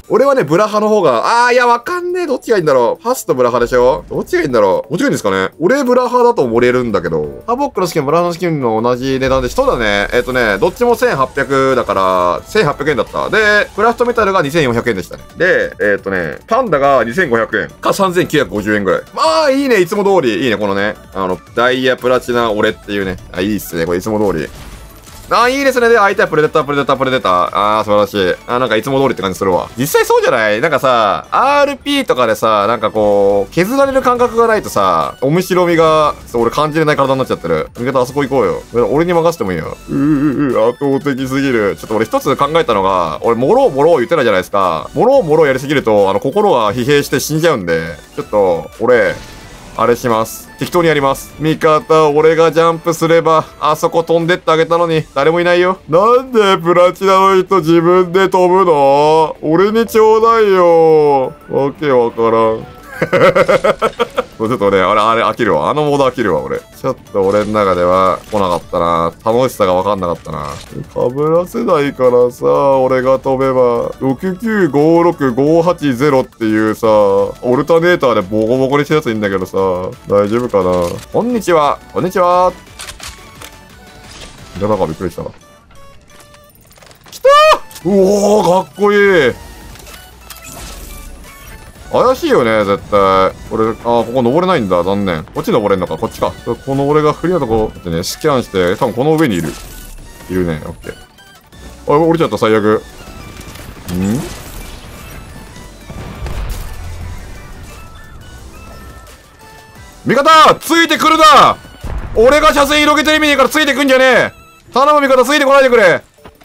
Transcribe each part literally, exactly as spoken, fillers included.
俺はね、ブラハの方が、あー、いや、わかんねえ。どっちがいいんだろう。パスとブラハでしょ。どっちがいいんだろう。どっちがいいんですかね。俺、ブラハだと盛れるんだけど。ハボックのスキン、ブラハのスキンの同じ値段で、人だね。えっとね、どっちもせんはっぴゃくだから、せんはっぴゃくえんだった。で、クラフトメタルがにせんよんひゃくえんでしたね。で、えっとね、パンダがにせんごひゃくえんかさんぜんきゅうひゃくごじゅうえんぐらい。まあ、いいね。いつも通り。いいね、このね。あの、ダイヤプラチナ俺っていうね。あ、いいっすね。これいつも通り。あー、いいですね。で、相手はプレデター、プレデター、プレデター。あー、素晴らしい。あー、なんかいつも通りって感じするわ。実際そうじゃない？なんかさ、アールピー とかでさ、なんかこう、削られる感覚がないとさ、面白みが、そう、俺感じれない体になっちゃってる。味方あそこ行こうよ。俺に任せてもいいよ。うーうー、圧倒的すぎる。ちょっと俺一つ考えたのが、俺、もろうもろう言ってたじゃないですか。もろうもろうやりすぎると、あの、心が疲弊して死んじゃうんで、ちょっと、俺、あれします。適当にやります。味方、俺がジャンプすれば、あそこ飛んでってあげたのに、誰もいないよ。なんでプラチナの人自分で飛ぶの？俺にちょうだいよ。わけわからん。ちょっとね、あれ、あれ飽きるわ。あのモード飽きるわ、俺。ちょっと俺の中では来なかったな。楽しさがわかんなかったな。被らせないからさ、俺が飛べば。ろくきゅうごろくごはちゼロっていうさ、オルタネーターでボコボコにしたやついいんだけどさ、大丈夫かな。こんにちは。こんにちは。いや、なんかびっくりした。来たー！うおー、かっこいい。怪しいよね、絶対。俺、あー、ここ登れないんだ。残念。こっち登れんのか、こっちか。この俺がフリーなとこ、ってね、スキャンして、多分この上にいる。いるね、オッケー。あ、降りちゃった、最悪。ん？味方ついてくるな！俺が車線広げてる意味ねえからついてくんじゃねえ！頼む味方ついてこないでくれ！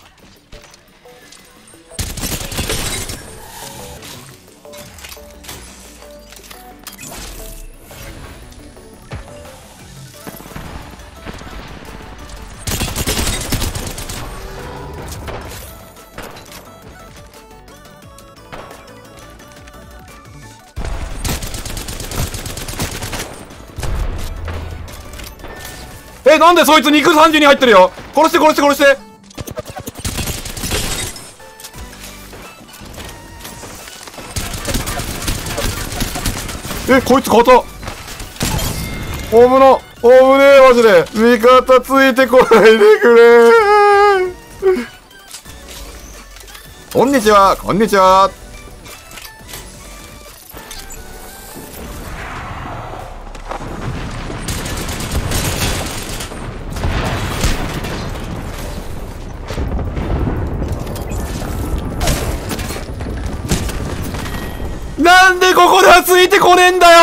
え、なんでそいつ肉さんじゅうに入ってるよ！殺して殺して殺して！え、こいつ硬っ！おぶな！おぶねえ、マジで！味方ついてこないでくれーこんにちは！こんにちは！なんでここではついてこねえんだよ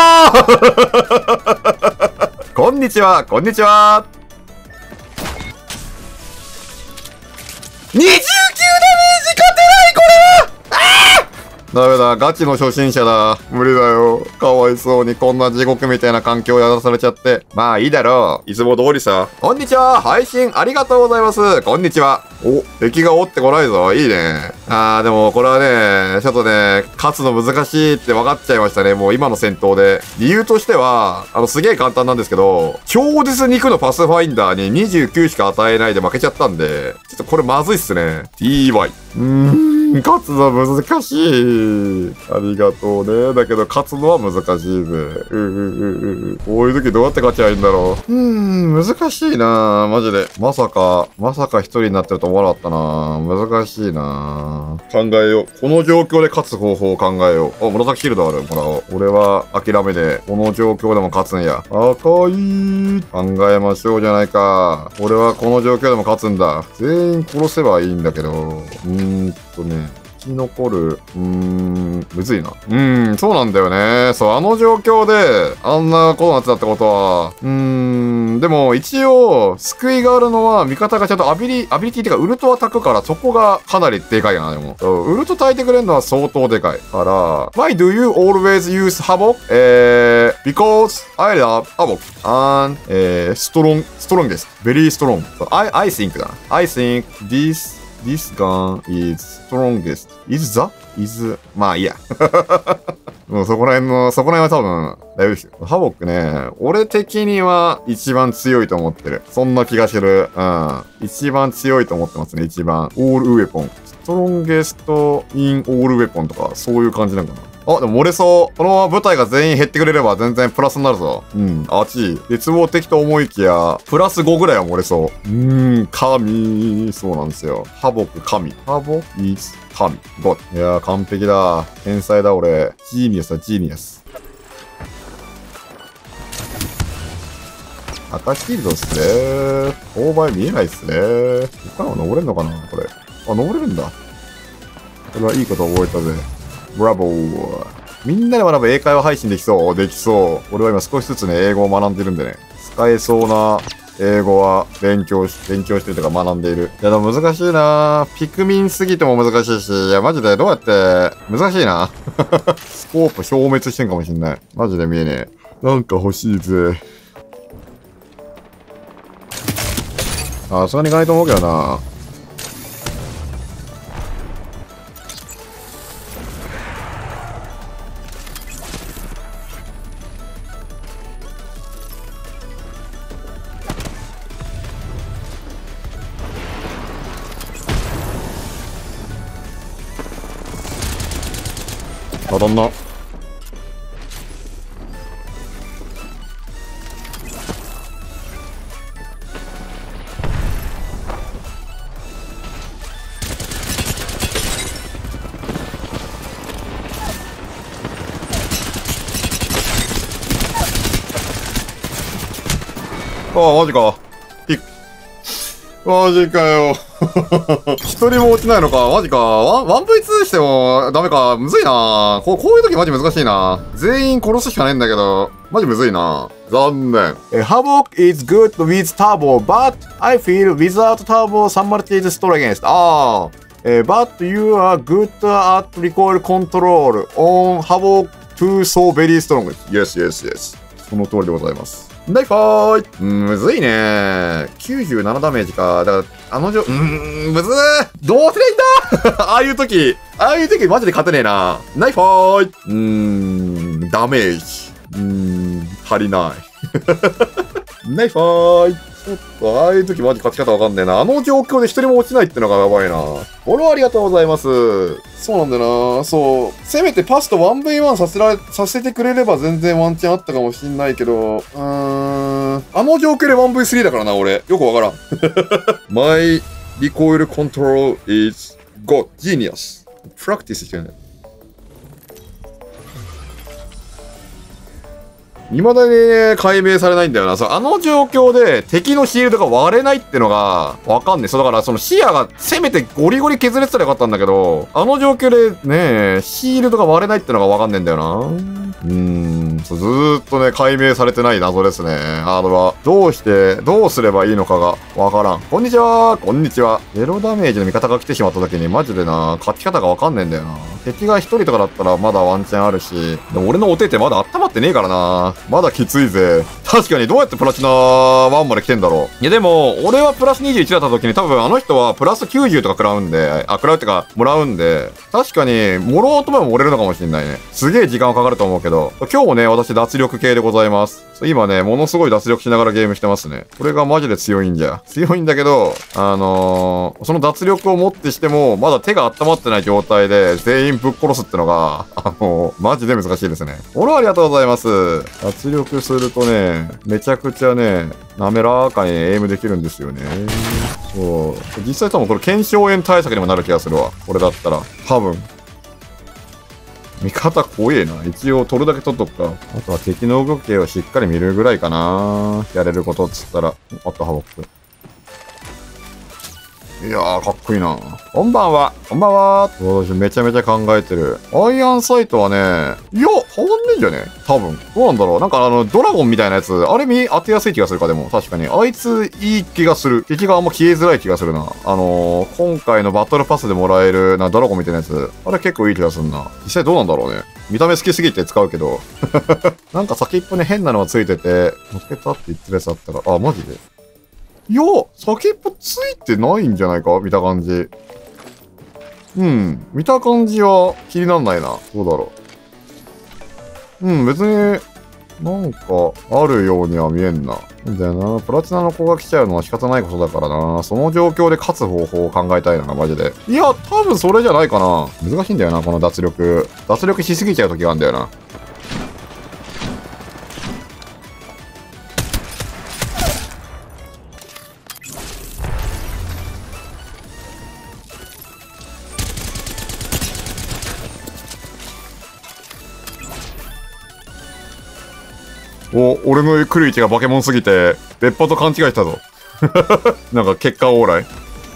こんにちは、こんにちは。にじゅうきゅうダメージ勝てないこれは。あー！ダメだ、ガチの初心者だ。無理だよ。かわいそうにこんな地獄みたいな環境をやらされちゃって。まあいいだろう。いつも通りさ。こんにちは。配信ありがとうございます。こんにちは。お、敵が追ってこないぞ。いいね。あー、でもこれはね、ちょっとね、勝つの難しいって分かっちゃいましたね。もう今の戦闘で。理由としては、あの、すげえ簡単なんですけど、超絶肉のパスファインダーににじゅうきゅうしか与えないで負けちゃったんで、ちょっとこれまずいっすね。ティーワイ。うーん、勝つの難しい。ありがとうね。だけど勝つのは難しいぜ。ううううこういう時どうやって勝ちゃいいんだろう。うーん、難しいなマジで。まさか、まさか一人になってると思わなかったな難しいな考えよう。この状況で勝つ方法を考えよう。あ、紫シールドある。もらおう。俺は諦めで、この状況でも勝つんや。赤い。考えましょうじゃないか。俺はこの状況でも勝つんだ。全員殺せばいいんだけど。うーんとね。生き残る。うーん、むずいな。うーん、そうなんだよね。そう、あの状況で、あんなことになってたってことは、うーん、でも一応、救いがあるのは、味方がちゃんとアビリ、アビリティっていうか、ウルトアタックから、そこがかなりでかいな、でも。ウルト焚いてくれるのは相当でかい。から、Why do you always use Havoc? えー、because I love Havoc. And, えー、strong, strongest. Very strong. I, I think だな。I think this This gun is strongest. Is the? Is... まあいいや。もうそこら辺の、そこら辺は多分、だいぶですよ。ハボックね、俺的には一番強いと思ってる。そんな気がする。うん。一番強いと思ってますね、一番。オールウェポン。ちトロンゲストインオールウェポンとか、そういう感じなんかな。あ、でも漏れそう。このまま部隊が全員減ってくれれば全然プラスになるぞ。うん、あっち。絶望的と思いきや、プラスごぐらいは漏れそう。うーん、神。そうなんですよ。ハボク神。ハボイズ神。ゴッ。いやー、完璧だ。天才だ、俺。ジーニアスだ、ジーニアス。赤シールドっすね。勾配見えないっすね。他の登れんのかなこれ。あ、登れるんだ。これはいいこと覚えたぜ。ブラボー。みんなで学ぶ英会話配信できそう。できそう。俺は今少しずつね、英語を学んでるんでね。使えそうな英語は勉強し、勉強してるとか学んでいる。いやでも難しいな。ピクミンすぎても難しいし。いやマジでどうやって、難しいな。スコープ消滅してんかもしんない。マジで見えねえ。なんか欲しいぜ。あ、それにいかないと思うけどな。当たんな。ああ、マジか。ピッ。マジかよ。一人も落ちないのか。マジか。ワン、ワンブイツー してもダメか。むずいな。こう、こういう時マジ難しいな。全員殺すしかないんだけど、マジむずいな。残念。Havoc is good with turbo, but I feel without turbo, somebody is strong against. ああ。えー、but you are good at recoil control on Havoc to so very strong. Yes, yes, yes. その通りでございます。ナイファーイ。うん、むずいね。きゅうじゅうななダメージか。だから、あのじょ、うーん、むずー。どうすりゃいいんだああいう時、ああいう時マジで勝てねえな。ナイファーイ。うーん、ダメージ。うーん、足りない。ナイファーイ。ちょっと、ああいう時マジ勝ち方わかんねえな。あの状況で一人も落ちないってのがやばいな。俺はありがとうございます。そうなんだよな。そう。せめてパスと ワンブイワン させられ、させてくれれば全然ワンチャンあったかもしんないけど、うーん。あの状況で ワンブイスリー だからな、俺。よくわからん。My recoil control is God genius. Practice してない。未だにね、解明されないんだよな。そう、あの状況で敵のシールドが割れないってのがわかんねえ。そう、だからその視野がせめてゴリゴリ削れてたらよかったんだけど、あの状況でね、シールドが割れないってのがわかんねえんだよな。うーん、そうずーっとね、解明されてない謎ですね。ハードは。どうして、どうすればいいのかがわからん。こんにちはこんにちは。ゼロダメージの味方が来てしまった時にマジでな、勝ち方がわかんねえんだよな。敵が一人とかだったらまだワンチャンあるし、でも俺のお手ってまだ温まってねえからな。まだきついぜ。確かにどうやってプラチナワンまで来てんだろう。いやでも、俺はプラスにじゅういちだった時に多分あの人はプラスきゅうじゅうとか食らうんで、あ、食らうってか、もらうんで、確かに、もろうとも盛れるのかもしんないね。すげえ時間はかかると思うけど、今日もね、私脱力系でございます。今ね、ものすごい脱力しながらゲームしてますね。これがマジで強いんじゃ。強いんだけど、あのー、その脱力をもってしても、まだ手が温まってない状態で全員ぶっ殺すってのが、あのー、マジで難しいですね。俺はありがとうございます。脱力するとね、めちゃくちゃね、滑らかにエイムできるんですよね。そう。実際多分これ腱鞘炎対策にもなる気がするわ。これだったら。多分。味方怖えな。一応取るだけ取っとくか。あとは敵の動きをしっかり見るぐらいかな。やれることっつったら。あとハボック。いやー、かっこいいな。こんばんは。こんばんは。私めちゃめちゃ考えてる。アイアンサイトはね、いや、変わんねえんじゃね多分。どうなんだろう。なんかあの、ドラゴンみたいなやつ、あれ見当てやすい気がするか、でも。確かに。あいつ、いい気がする。敵があんま消えづらい気がするな。あのー、今回のバトルパスでもらえる、な、ドラゴンみたいなやつ。あれ結構いい気がするな。実際どうなんだろうね。見た目好きすぎて使うけど。なんか先っぽに変なのがついてて、乗っけたって言ってるやつあったら、あ、マジでいや、先っぽついてないんじゃないか見た感じ。うん。見た感じは気になんないな。どうだろう。うん、別に、 なんか、あるようには見えんな。なんだよな。プラチナの子が来ちゃうのは仕方ないことだからな。その状況で勝つ方法を考えたいな、マジで。いや、多分それじゃないかな。難しいんだよな、この脱力。脱力しすぎちゃう時があるんだよな。お、俺の来る位置が化け物すぎて、別派と勘違いしたぞ。なんか結果オーライ。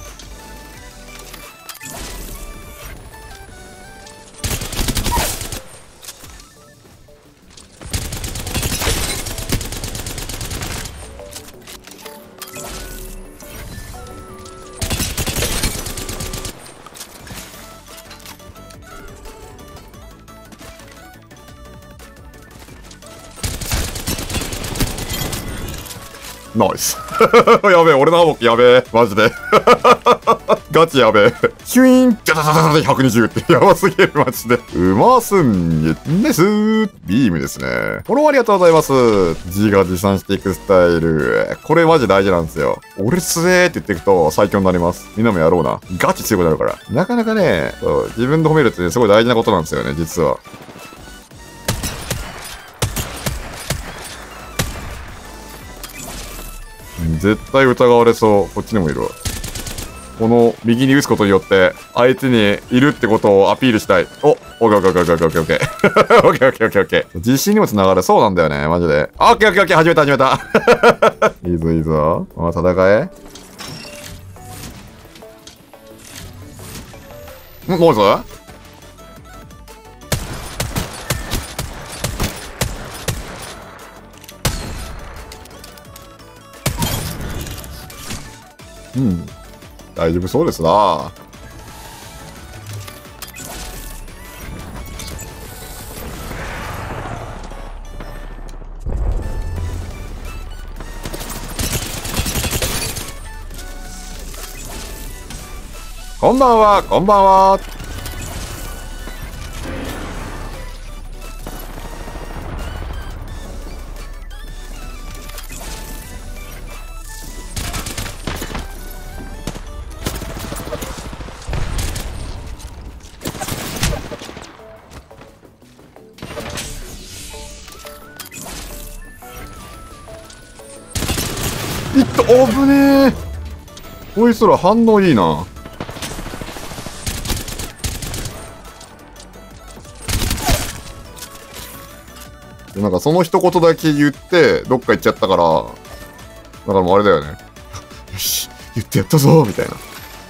ナイス。やべえ、俺のハボックやべえ。マジで。ガチやべえ。ヒュイーンジャタタタタひゃくにじゅうってやばすぎる、マジで。うますんげですー。ビームですね。フォローありがとうございます。自画自賛していくスタイル。これマジ大事なんですよ。俺すえーって言っていくと最強になります。みんなもやろうな。ガチ強くなるから。なかなかね、そう自分で褒めるってね、すごい大事なことなんですよね、実は。絶対疑われそう。こっちにもいるわ。この右に打つことによって相手にいるってことをアピールしたい。お、オッケーオッケーオッケーオッケーオッケーオッケー。オッケーオッケーオッケーオッケー。自信にもつながる。そうなんだよね、マジで。オッケーオッケーオッケー、始めた始めた。いいぞいいぞ。まあ、戦え。ん、もうぞうん。大丈夫そうですな。こんばんは、こんばんは。いった、危ねえ。こいつら反応いいな。なんかその一言だけ言ってどっか行っちゃったから、だからもうあれだよね。よし、言ってやったぞみたいな。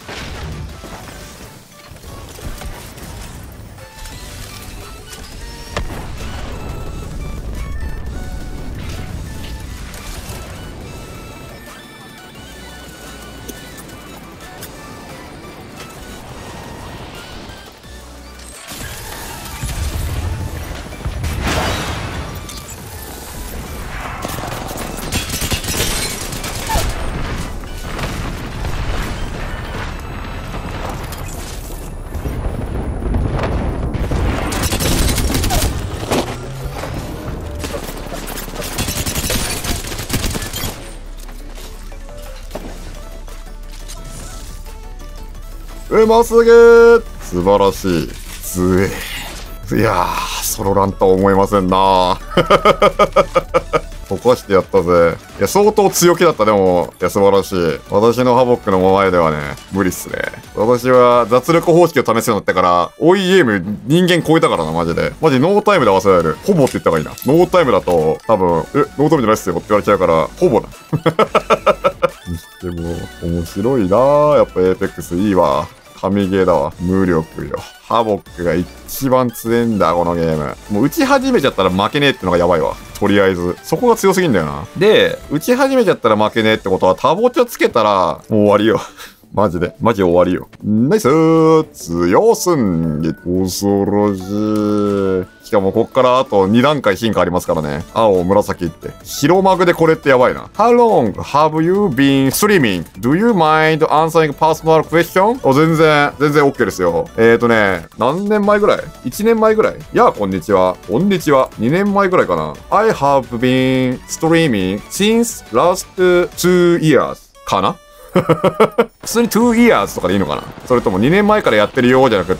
うますぎー。素晴らしい。強え。いやー、ソロランとは思えませんなー。溶かしてやったぜ。いや、相当強気だった。でも、いや、素晴らしい。私のハボックの前ではね、無理っすね。私は雑力方式を試すようになってから、追いゲーム人間超えたからな、マジで。マジノータイムで合わせられる。ほぼって言った方がいいな。ノータイムだと、多分、え、ノータイムじゃないっすよって言われちゃうから、ほぼだ。にしても、面白いなー。やっぱエーペックスいいわ。神ゲーだわ。無力よ。ハボックが一番強いんだ、このゲーム。もう打ち始めちゃったら負けねえってのがやばいわ。とりあえず。そこが強すぎんだよな。で、打ち始めちゃったら負けねえってことは、タボチャつけたら、もう終わりよ。 マジで。マジ終わりよ。ナイスー強すんげ。恐ろしい。しかもこっからあとに段階進化ありますからね。青、紫って。白マグでこれってやばいな。How long have you been streaming? Do you mind answering personal question? お、全然、全然 OK ですよ。えーとね、何年前ぐらい ?いち 年前ぐらいやあ、こんにちは。こんにちは。にねんまえぐらいかな。I have been streaming since last two years かな普通に two years とかでいいのかな、それともにねんまえからやってるよじゃなくって、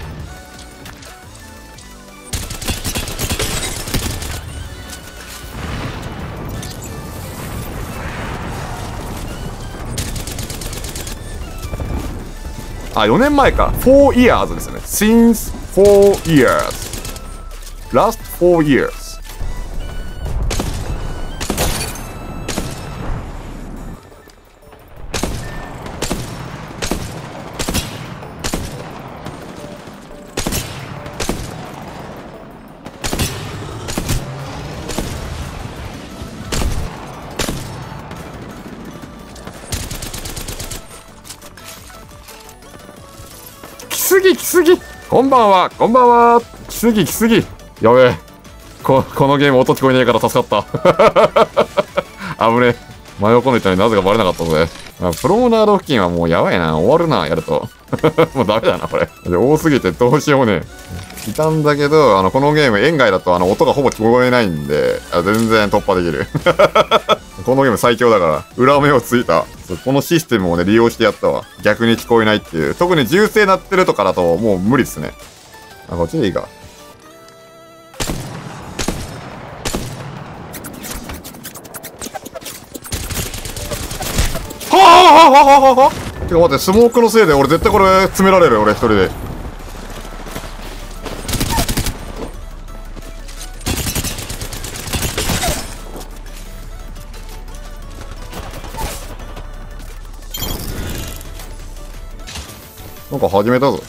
あ、よねんまえか。four years ですよね。since four years. last four years. 来すぎ来すぎ、こんばんはこんばんは、来すぎ来すぎ、やべえ、ここのゲーム音聞こえねえから助かった危ねえ、真横の人になぜかバレなかったぜ。あ、プロムナード付近はもうやばいな、終わるな、やるともうダメだなこれ、多すぎてどうしようもねえ。いたんだけど、あのこのゲーム園外だとあの音がほぼ聞こえないんで、あ、全然突破できるこのゲーム最強だから、裏目をついた。このシステムをね、利用してやったわ。逆に聞こえないっていう。特に銃声鳴ってるとかだともう無理っすね。あ、こっちでいいか。はあはあはあはあはあ。てか待って、スモークのせいで俺絶対これ詰められる、俺一人で。なんか始めたぞ。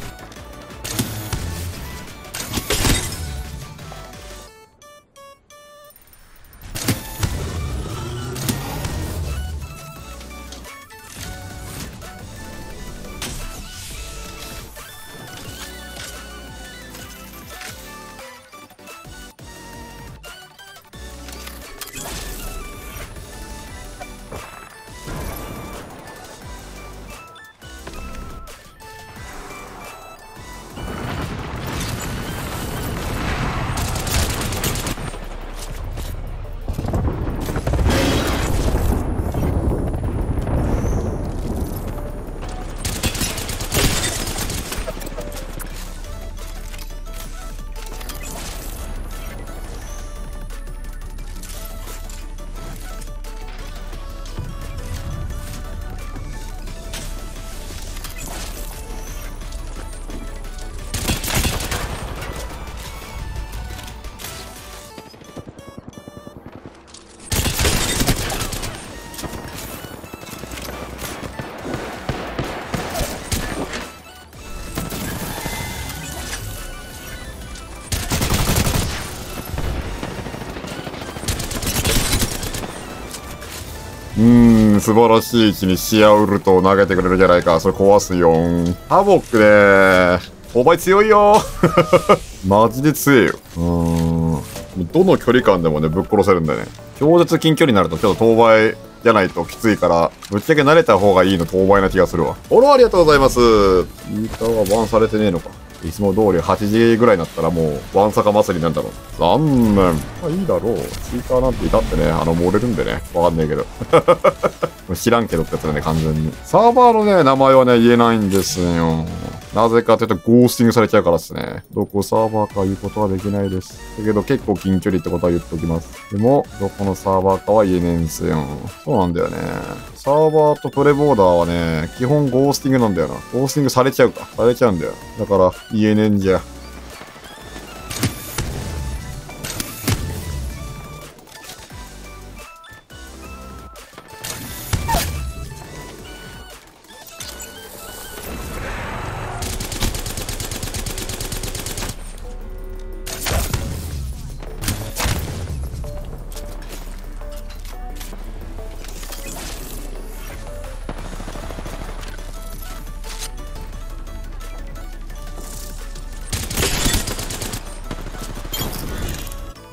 うーん、素晴らしい位置にシアウルトを投げてくれるじゃないか。それ壊すよん。ハボックねー。勾配強いよー。マジで強いよ。うーん。どの距離感でもね、ぶっ殺せるんだよね。超絶近距離になるとちょっと当倍じゃないときついから、ぶっちゃけ慣れた方がいいの当倍な気がするわ。フォローありがとうございます。イーターはバンされてねえのか。いつも通りはちじぐらいになったらもう、ワンサカ祭りなんだろう。残念。まあいいだろう。チーターなんていたってね、あの、漏れるんでね。わかんねえけど。知らんけどってやつだね、完全に。サーバーのね、名前はね、言えないんですよ。なぜかというと、ゴースティングされちゃうからですね。どこサーバーか言うことはできないです。だけど、結構近距離ってことは言っときます。でも、どこのサーバーかは言えねえんすよ。そうなんだよね。サーバーとプレボーダーはね、基本ゴースティングなんだよな。ゴースティングされちゃうか。されちゃうんだよ。だから、言えねえんじゃ。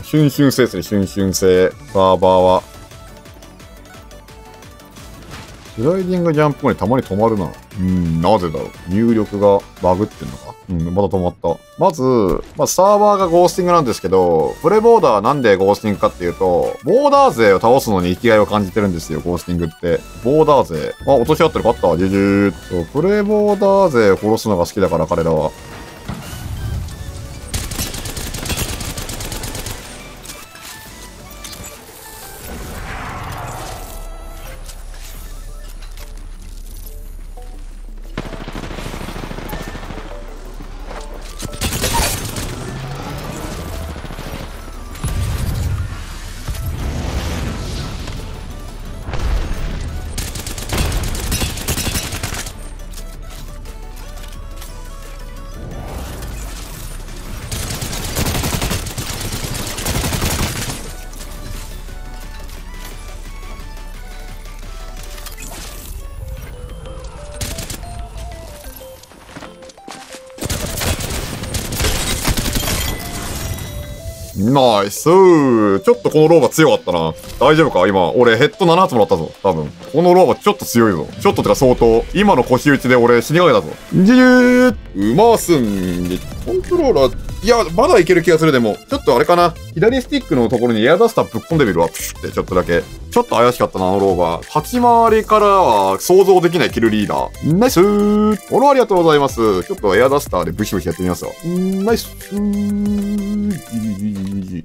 シュンシュン性ですね、シュンシュン性。サーバーは。スライディングジャンプ後にたまに止まるな。うん、なぜだろう。入力がバグってんのか。うん、また止まった。まず、まあ、サーバーがゴースティングなんですけど、プレボーダーはなんでゴースティングかっていうと、ボーダー勢を倒すのに生きがいを感じてるんですよ、ゴースティングって。ボーダー勢。あ、落とし合ってる。勝った。ジュジュー。そう、プレボーダー勢を殺すのが好きだから、彼らは。ナイスー。ちょっとこのローバ強かったな。大丈夫か今、俺ヘッドなな発もらったぞ。多分。このローバちょっと強いぞ。ちょっとてか相当。今の腰打ちで俺死にかけたぞ。じゅじゅー。うますんで、コントローラー、いや、まだいける気がするでも。ちょっとあれかな。左スティックのところにエアダスターぶっ込んでみるわ。プシュってちょっとだけ。ちょっと怪しかったな、あのローバー。立ち回りからは想像できないキルリーダー。ナイスー。フォローありがとうございます。ちょっとエアダスターでブシブシやってみますわ。ナイスー。